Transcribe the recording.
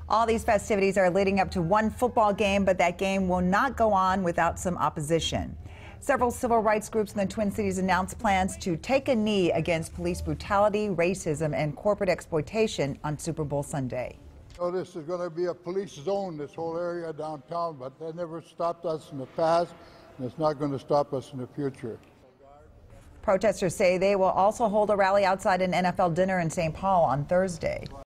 All these festivities are leading up to one football game, but that game will not go on without some opposition. Several civil rights groups in the Twin Cities announced plans to take a knee against police brutality, racism, and corporate exploitation on Super Bowl Sunday. So this is going to be a police zone, this whole area downtown, but that never stopped us in the past, and it's not going to stop us in the future. Protesters say they will also hold a rally outside an NFL dinner in St. Paul on Thursday.